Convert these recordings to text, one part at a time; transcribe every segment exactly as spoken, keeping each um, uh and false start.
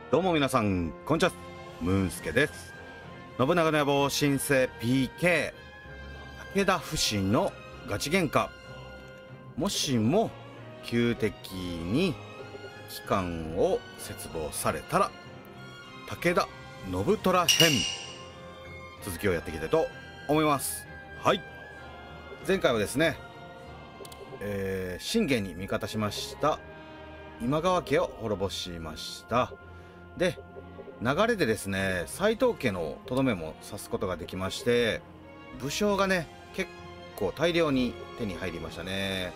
どうも皆さんこんにちは、ムーンスケです。信長の野望新生 ピーケー 武田不振のガチ喧嘩、もしも旧敵に機関を切望されたら武田信虎編、続きをやっていきたいと思います。はい、前回はですね、えー、信玄に味方しました今川家を滅ぼしました。で、流れでですね、斎藤家のとどめも刺すことができまして、武将がね結構大量に手に入りましたね。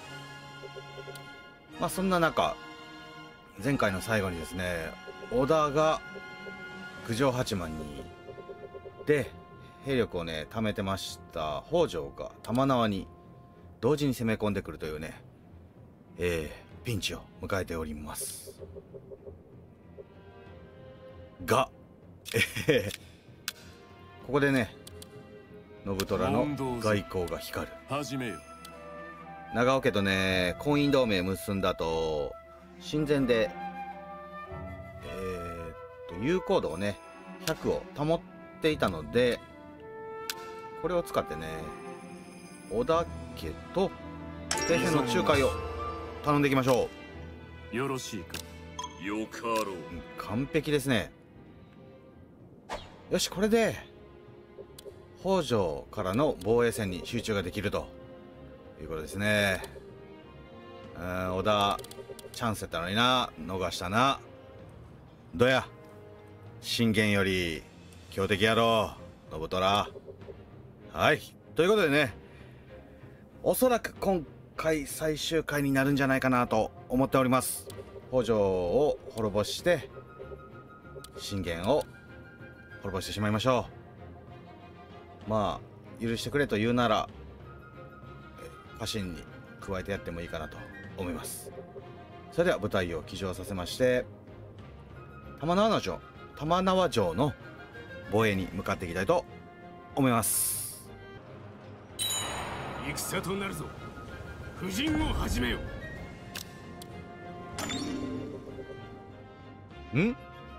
まあそんな中、前回の最後にですね、織田が郡上八幡にで兵力をね貯めてました北条が玉縄に同時に攻め込んでくるというね、えー、ピンチを迎えておりますが、えー、ここでね信虎の外交が光る。長尾家とね婚姻同盟結んだと親善でえー、っと友好度をねひゃくを保っていたので、これを使ってね織田家と停戦の仲介を頼んでいきましょう。よろしいか。よかろう。 完璧ですね。よし、これで北条からの防衛戦に集中ができるということですね。うん、織田チャンスやったのにな、逃したな。どや信玄より強敵やろ信虎。はい、ということでね、おそらく今回最終回になるんじゃないかなと思っております。北条を滅ぼして信玄を滅ぼしてしまいましょう。まあ許してくれと言うなら家臣に加えてやってもいいかなと思います。それでは部隊を騎乗させまして玉縄城玉縄城の防衛に向かっていきたいと思います。 戦となるぞ。布陣を始めよ。 ん？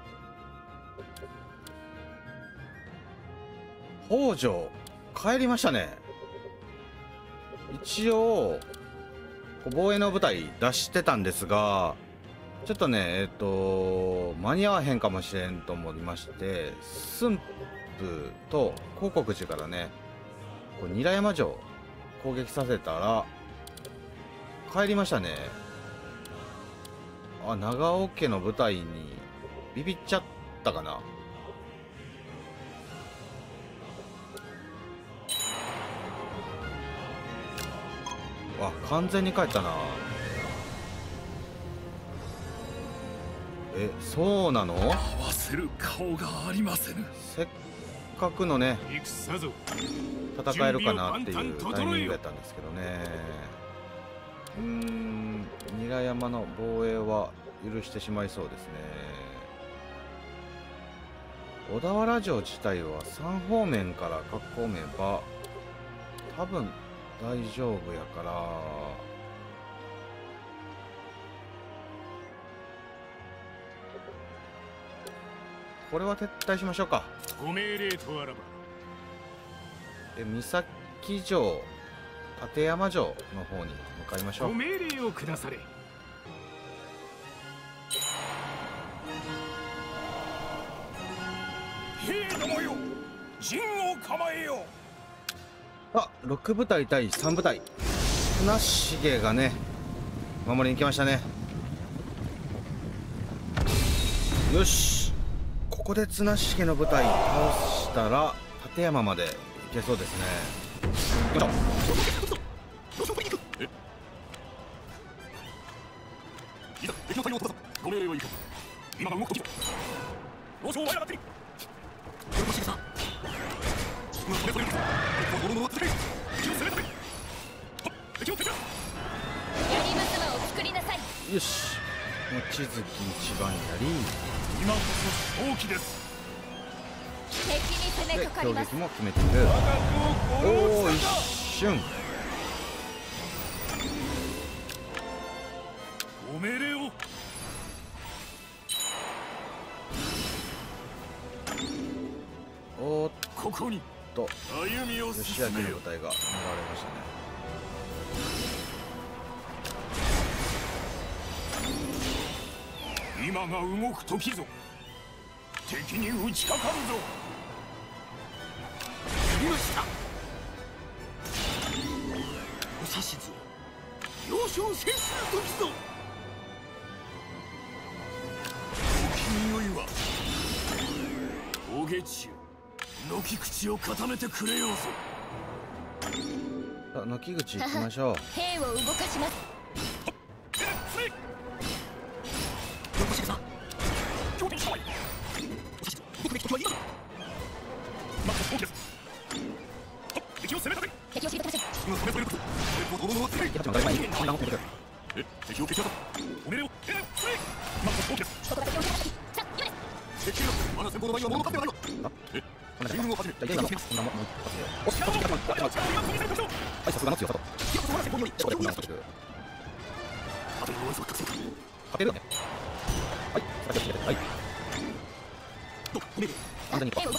北条帰りましたね。一応防衛の部隊出してたんですが、ちょっとねえっと間に合わへんかもしれんと思いまして、駿府と興国寺からねこう韮山城攻撃させたら帰りましたね。あ、長尾家の部隊にビビっちゃったかな。あ、完全に帰ったな。え、そうなの？ 合わせる顔がありませぬ。 せっかくのね戦ぞ戦えるかなっていうタイミングやったんですけどね。うーん、韮山の防衛は許してしまいそうですね。小田原城自体はさん方面から囲めば多分大丈夫やから、これは撤退しましょうか。 ご命令とあらば。 で、三崎城立山城の方に向かいましょう。 ご命令を下され。兵どもよ、陣を構えよ。 あ、ろく部隊対さん部隊、綱重がね守りに来ましたね。よし、ここで綱重の部隊倒したら立山まで行けそうですね。よいしょ。 ご命令はいいか。今が動く時だ。老将はやがってみ。よしさ。それそれ。心の扱い。気を攻めため。敵を敵だ。 やりますを作りなさい。 よし。望月一番やり。 今こそ勝機です。 敵に攻めかかります。 攻撃も決めている。おお、一瞬。 ご命令を。 こにと歩みを義進めよ明の部。隊が狙われましたね。 今が動く時ぞ。敵に打ちかかるぞ。やりました。お指図を要所を制する時ぞ。お気によいは大下中のき口を固めてくれようぞ。 さあ軒口行きましょう。 兵を動かします。敵を攻めたて。敵を知りたてません。 え、敵を蹴散らす。おめでよう。え、それ。まず大きな。 ここだけをさあ、今です。 敵のまだ先方の場合は物勝ではないわ。え、進軍を始め。 じゃあ、こんなもん、こんなもん、お、ちょっと、ちょっと、ちょっと、ちょっと、はい、さすがの強さと。そこで、こんなの、勝てるよね。はい、さて、はい。安全に行こう。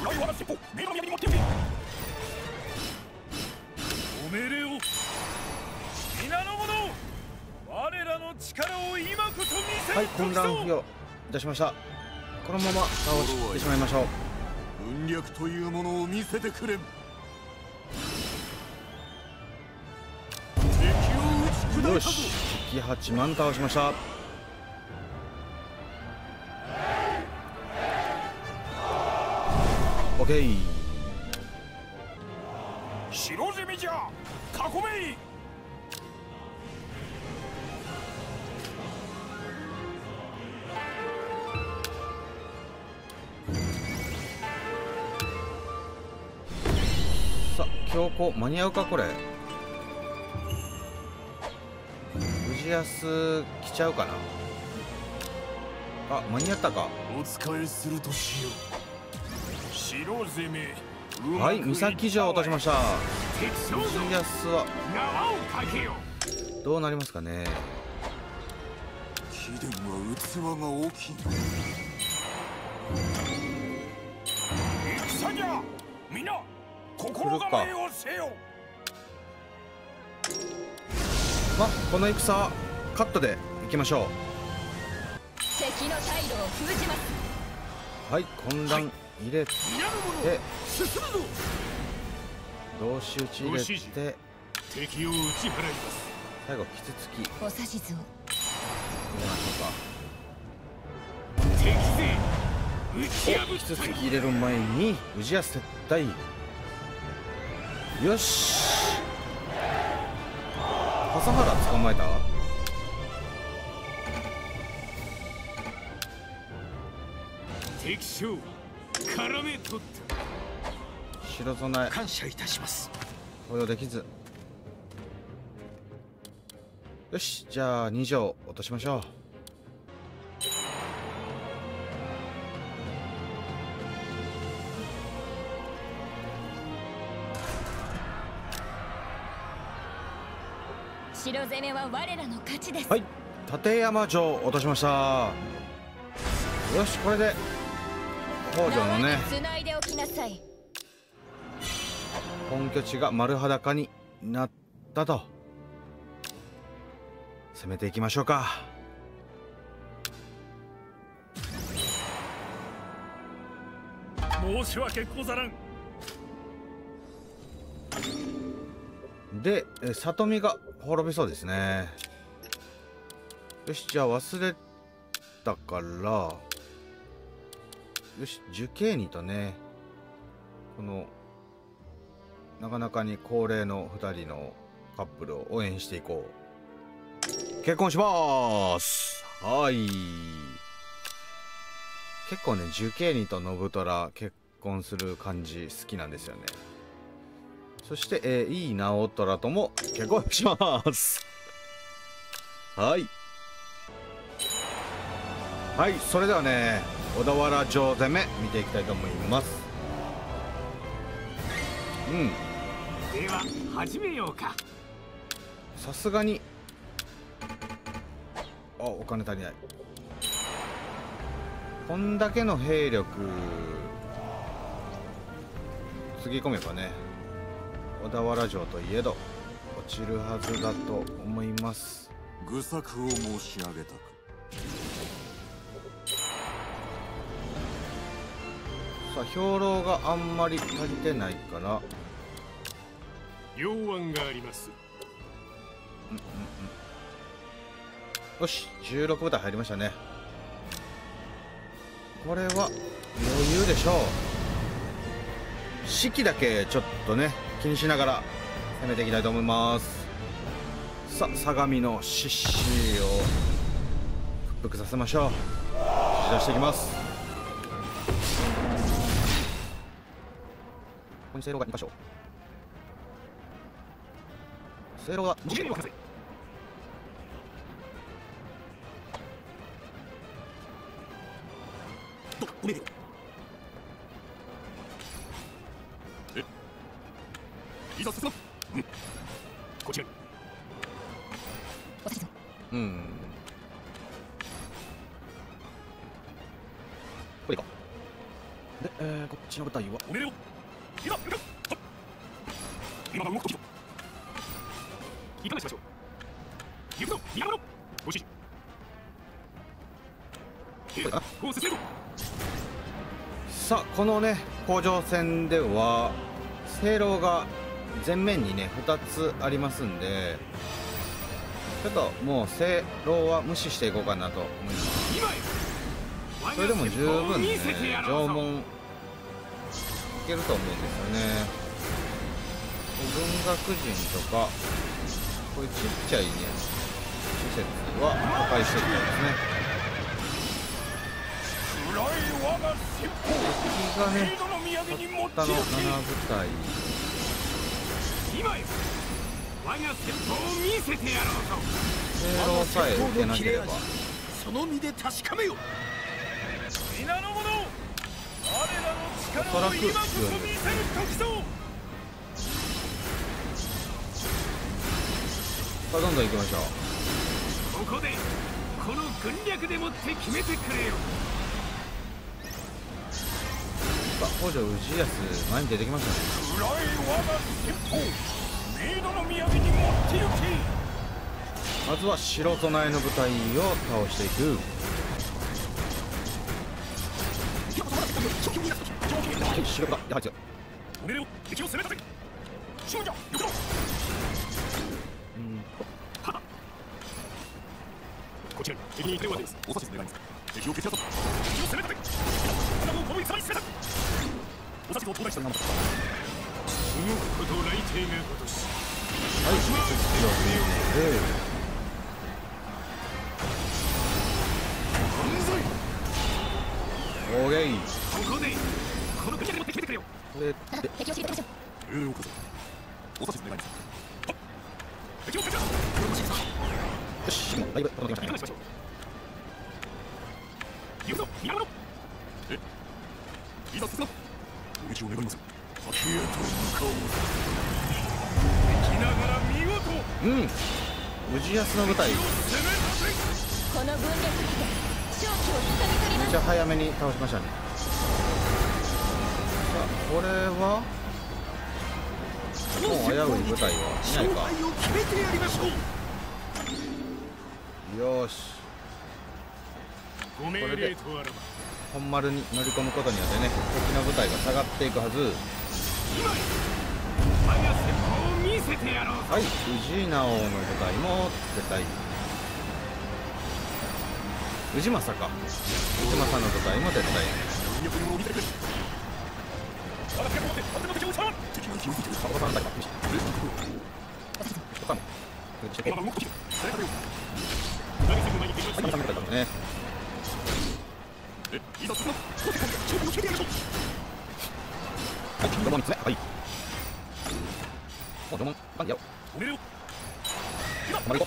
おめでよう。皆の者、我らの力を今こそ見せはい、 る混乱不要いたしました。このまま倒してしまいましょう。 軍略というものを見せてくれん。敵を打ち砕いたぞ。 よし、敵はちまん倒しました。オッケー。 白攻めじゃ。囲め。 さあ、強行間に合うかこれ。氏康来ちゃうかな。あ、間に合ったか。 お使いするとしよう。白攻め。 はい、岬城を落としました。 敵将氏康は縄をかけよ。 どうなりますかね。 貴殿は器が大きい。戦じゃ。皆心構えをせよ。 まあ、この戦はカットでいきましょ敵の退路を封じます。 う。はい、混乱入れて、 皆の者進むぞ。 同士打ち入れて、 敵を打ち払います。 最後キツツキ入れお指図を。 まし敵勢打ちょうか。お、キツツキ入れる前に氏康撤退。よし、笠原捕まえた。 敵将絡め取った。 白備え感謝いたします。 保養できず。よし、じゃあに条落としましょう。 白攻めは我らの勝ちです。 はい、立山城落としました。よし、これで北条のねつないでおきなさい。 本拠地が丸裸になったと。攻めていきましょうか。 申し訳ござらん。 で、え里見が滅びそうですね。よし、じゃあ忘れたからよし、受刑人とね、このなかなかに高齢のふたりのカップルを応援していこう。結婚します。はい、結構ね、受刑人と信虎結婚する感じ好きなんですよね。そして、えー、井伊直虎とも結婚します。はいはい、それではね、小田原城攻め見ていきたいと思います。うん、 では始めようか。 さすがにあ、お金足りない。こんだけの兵力つぎ込めばね、小田原城といえど落ちるはずだと思います。 愚策を申し上げたく。 さあ兵糧があんまり足りてないから、 要案があります。 うんうんうん、よしじゅうろく部隊入りましたね。これは余裕でしょう。士気だけちょっとね気にしながら攻めていきたいと思います。さあ相模の獅子を復復させましょう。指示出していきます。ここに正炉がに箇所、正炉がに箇所、 どうかおめでよ。え、いざ進む。うん、こちらに。 うん、これかで、えー、こっちの部隊はおめでよ。いざ向かう。今が動く時だ。いかがしましょう。行くぞ宮野、ご指示。 これかな。 コースせぞ。 さあこのね甲状腺では正炉が前面にねふたつありますんで、ちょっともう正炉は無視していこうかなと思います。それでも十分ね縄文いけると思うんですよね。文学人とかこういうちっちゃいね施設は破壊していきたいですね。敵がねたったのなな部隊、 我が戦法を見せてやろうと。 正炉さえ受けなければその身で確かめよ。皆の者、我らの力を今こそ見せる時ぞ。 さあどんどん行きましょう。 ここでこの軍略でもって決めてくれよ。 さあ北条氏康前に出てきましたね。 暗い我が戦法、冥土の土産に持って行け。 まずは城備えの部隊を倒していく。城がやはり強い。 おめでよ。敵を攻めたぜ。勝負じゃ。行くぞ。 うん、 こちらに敵に行くわけです。お指図願います。敵を蹴散らそう。敵を攻めたぜ。花をこの戦に攻めた。お指図を東大した。 動くこと雷霆が如し。 はい、城でオーケー。 ここでこの軍略でもって決めてくれよ。 これで敵を知りたいでしょ。 ええ、おかぜ。お指図願います。敵を蹴散らそう。 よし、もうだいぶ届きましたね。 いかがしましょう。行くぞ宮野。え、いざ進む。攻撃を願います。先へと向かおう。 敵ながら見事。 うん、氏康の部隊め攻めたぜ。 この分裂にて勝機をつかみ取ります。 っちゃ早めに倒しましたね。さあこれはもう危うい部隊はいないか。 勝敗を決めてやりましょう。 よーし、 ご命令とあらば本丸に乗り込むことによってね敵の部隊が下がっていくはず。 今我が戦法を見せてやろう。 はい、氏直の部隊も絶対氏政か氏政の部隊も絶対軍略にも見てくれ。私が持って完全の敵を打ち払う。敵が気をついてる。 パパさんだけ厳しいとかも今が動く時だ。それからよ。 何戦の前に敵をはい、部隊だもんね。 え、いざ進む。勝負を決めてやりましょう。 はい、ドモンに詰め、はい。もうドモン、バンやろう。 おめでよ。 止まりこ。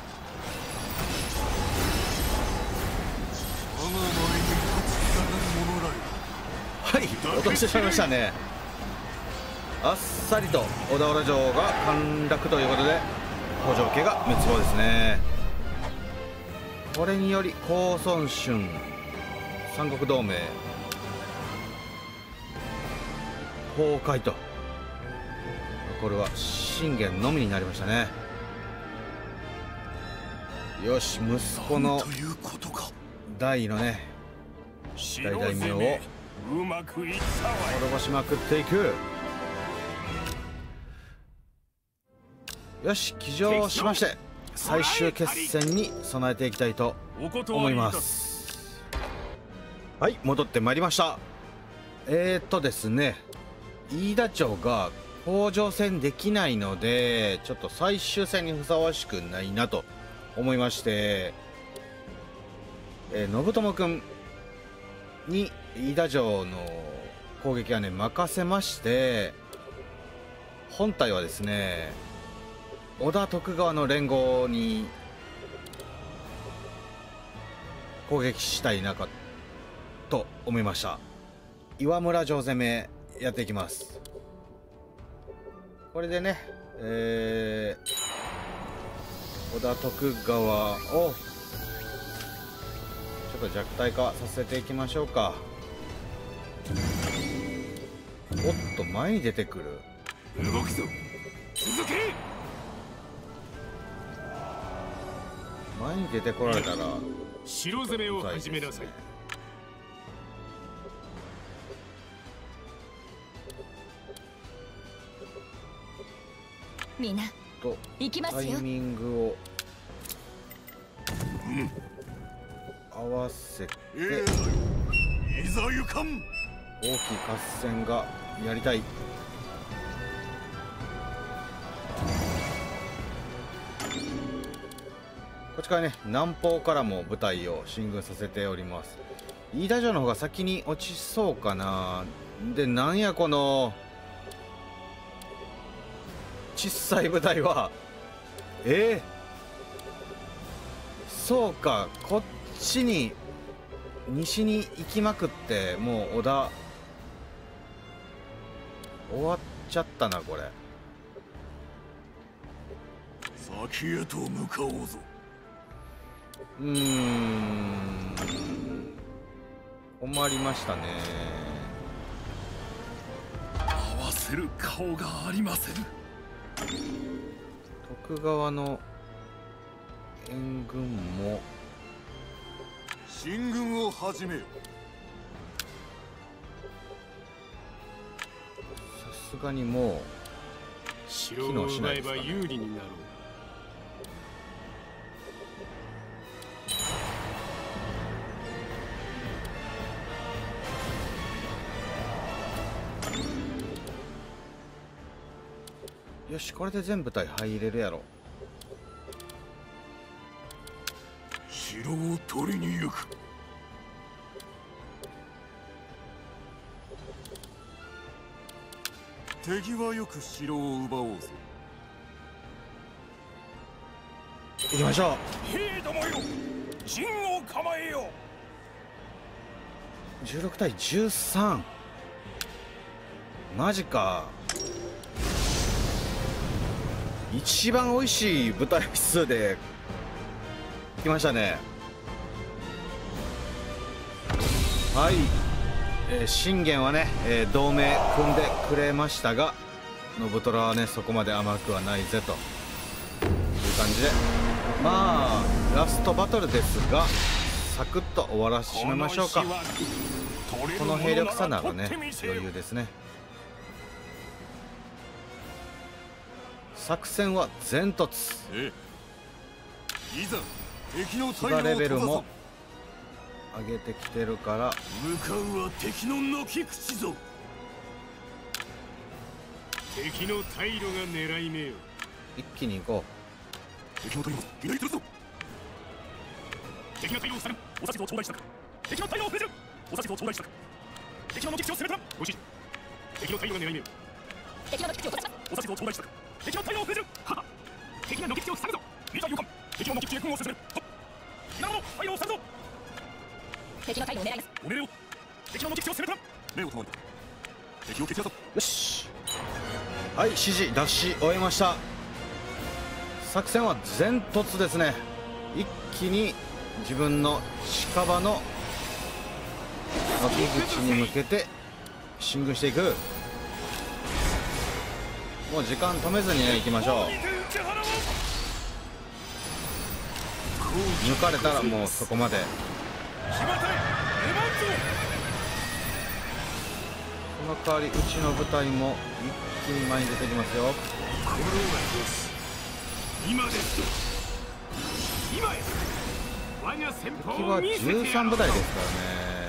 我が前に立ち塞がる者らよ。 はい、落としてしまいましたね。あっさりと小田原城が陥落ということで北条家が滅亡ですね。これにより公孫春三国同盟崩壊と。これは信玄のみになりましたね。よし、息子の大のね大大名をうまくいったわい。 滅ぼしまくっていく。よし、騎乗しまして最終決戦に備えていきたいと思います。はい、戻ってまいりました。えーっとですね飯田町が甲状戦できないので、ちょっと最終戦にふさわしくないなと思いまして、えー、信友くんに飯田城の攻撃はね任せまして、本体はですね織田徳川の連合に攻撃したいなかと思いました。岩村城攻めやっていきます。これでね、えー、織田徳川をちょっと弱体化させていきましょうか。おっと、前に出てくる。 動くぞ、続け。 前に出てこられたら城攻めを始めなさい。 みんなと行きますよ。 タイミングを合わせて、 いざ行かん。 大きい合戦がやりたい。こっちからね南方からも部隊を進軍させております。飯田城の方が先に落ちそうかな。で、なんやこの小さい部隊は。えー、そうか、こっちに西に行きまくって、もう織田終わっちゃったなこれ。 先へと向かおうぞ。 うーん、困りましたね。 合わせる顔がありません。 徳川の援軍も進軍を始めよ。 さすがにもう城を奪えば有利になろう。 よし、これで全部隊入れるやろ。 城を取りに行く。敵はよく城を奪おうぞ。 行きましょう。 兵どもよ、陣を構えよ。 じゅうろくたいじゅうさん。マジか。一番美味しい部隊数で来ましたね。はい、えー、信玄はね、えー、同盟組んでくれましたが、信虎はねそこまで甘くはないぜという感じで、まあラストバトルですがサクッと終わらせてしまいましょうか。この兵力差ならね余裕ですね。作戦は全突。 ええ、いざ敵の騎馬レベルも上げてきてるから、 向かうは敵の軒口ぞ。敵の退路が狙い目よ。 一気に行こ敵の退路を左するぞ。敵の退路を塞ぐ。お指図を頂戴したく。敵の退路を封じる。お指図を頂戴したく。敵の軒口を攻めたらご指示。敵の退路が狙い目よ。 敵の敵を閉ざします。 お指図を頂戴したく。敵の退路を封じる。はは。敵が軒口を塞ぐぞ。いざ勇敢。敵の軒口へ軍を進める。皆の退路を塞ぐぞ。 敵の退路を狙います。 おめでよう。敵の軒口を攻めたら目を留まる。敵を蹴散らそう。 う。よし、はい、指示出し終えました。作戦は全突ですね。一気に自分の近場の軒口に向けて進軍していく。 もう時間止めずにね行きましょう。抜かれたらもうそこまで。その代わりうちの部隊も一気に前に出てきますよ。 今ですよ。今へ。 敵はじゅうさん部隊ですからね。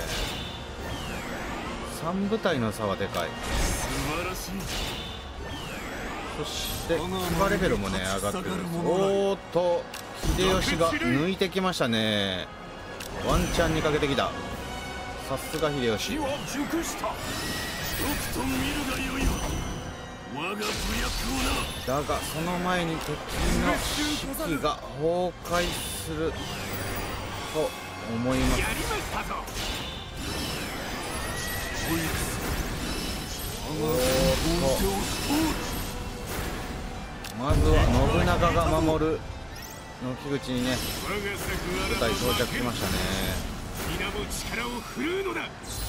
さん部隊の差はでかい。 素晴らしい。 そして騎馬レベルもね上がってるんです。おーっと秀吉が抜いてきましたね。ワンチャンにかけてきた。さすが秀吉。だがその前に敵の士気が崩壊すると思います。おーっとまずは信長が守るの木口にね部隊到着しましたね。 皆も力を振るうのだ。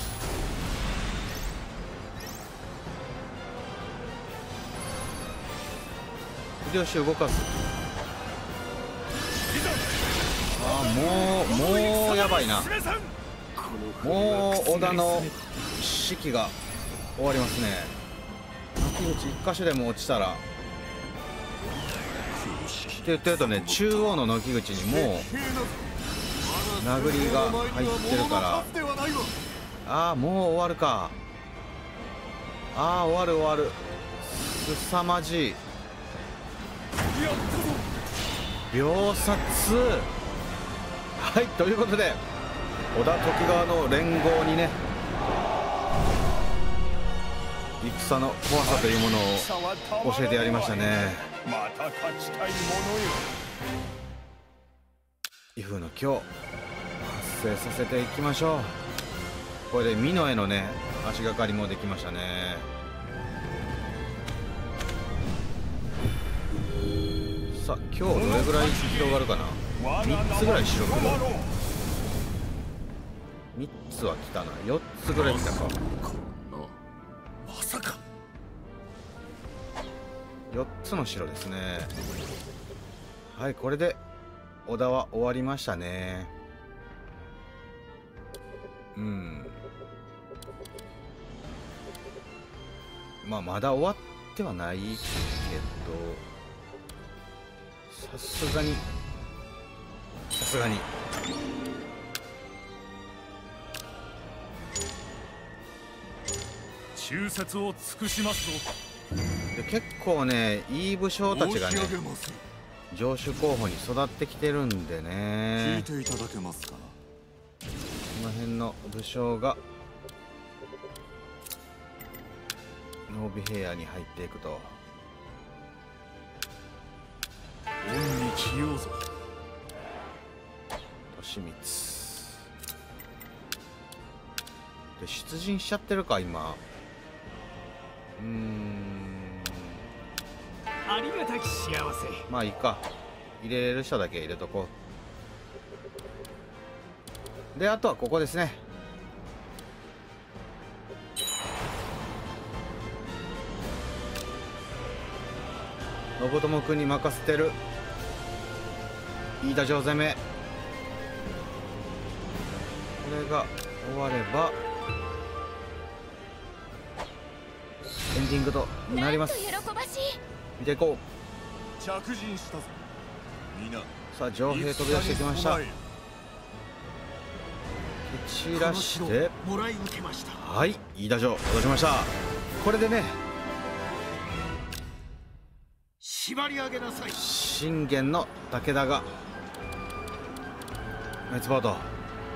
秀吉動かす。ああもうもうやばいな。もう織田の士気が終わりますね。木口一箇所でも落ちたらって言ってるとね、中央の軒口にもう殴りが入ってるから、ああもう終わるか。ああ終わる終わる。すさまじい秒殺。はいということで織田徳川の連合にね戦の怖さというものを教えてやりましたね。 また勝ちたいものよ。 威風の今日発生させていきましょう。これで美濃へのね足がかりもできましたね。さあ今日どれぐらい広がるかな。みっつぐらい白くなる。みっつは来たな。よっつぐらい来たか。 まさかよっつの城ですね。はいこれで織田は終わりましたね。うんまあまだ終わってはないけどさすがにさすがに忠説を尽くしますぞ。 で結構ねいい武将たちがね城主候補に育ってきてるんでね。 聞いていただけますか。 この辺の武将が濃尾平野に入っていくと恩に着ようぞ。 利光で出陣しちゃってるか今。うーんありがたき幸せ。 まあいいか。入れれる人だけ入れとこう。であとはここですね。信友君に任せてる飯田城攻め。これが終わればエンディングとなります。見ていこう。 着陣したぞ。みんなさあ城兵飛び出してきました。蹴散らしてもらい受けました。 はい飯田城落としました。これでね縛り上げなさい。 信玄の武田が滅亡と。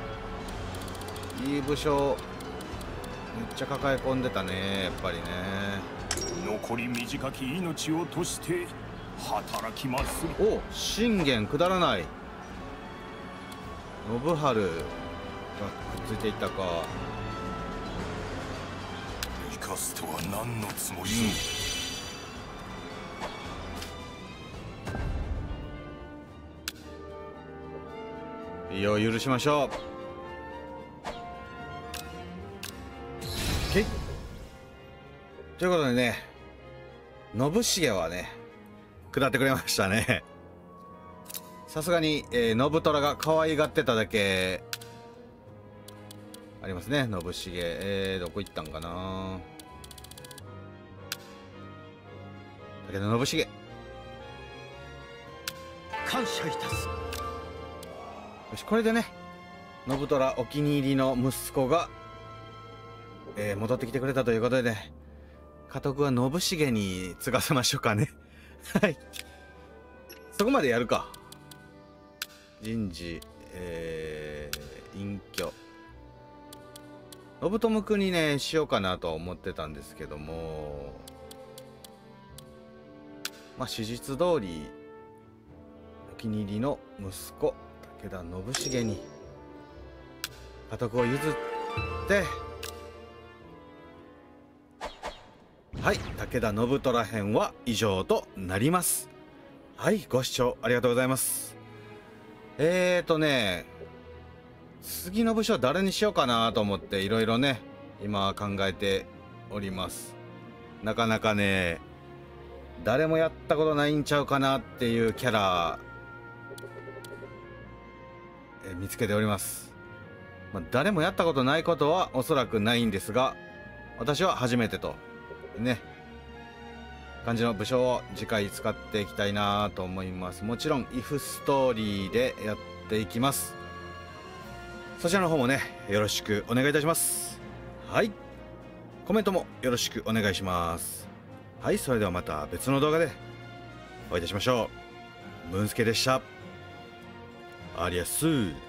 いい武将めっちゃ抱え込んでたねやっぱりね。 残り短き命をとして働きまする。 お信玄くだらない。信春がくっついていったか。 生かすとは何のつもりぞ。 いいよ許しましょう。けいということでね信繁はね下ってくれましたね。さすがに、えー、信虎が可愛がってただけありますね。信繁、えー、どこ行ったんかな。武田信繁、 感謝いたす。 よし、これでね信虎お気に入りの息子が、えー、戻ってきてくれたということでね、家督は信繁に継がせましょうかね。はい、そこまでやるか。人事、えー、隠居信友君にねしようかなとは思ってたんですけども、まあ史実通りお気に入りの息子武田信繁に家督を譲って、はい、武田信虎編は以上となります。はい、ご視聴ありがとうございます。えーとね次の武将誰にしようかなと思っていろいろね今考えております。なかなかね誰もやったことないんちゃうかなっていうキャラえ見つけております。まあ、誰もやったことないことはおそらくないんですが、私は初めてとね感じの武将を次回使っていきたいなと思います。もちろんイフストーリーでやっていきます。そちらの方もねよろしくお願いいたします。はい、コメントもよろしくお願いします。はい、それではまた別の動画でお会いいたしましょう。ムンスケでした。ありやっすー。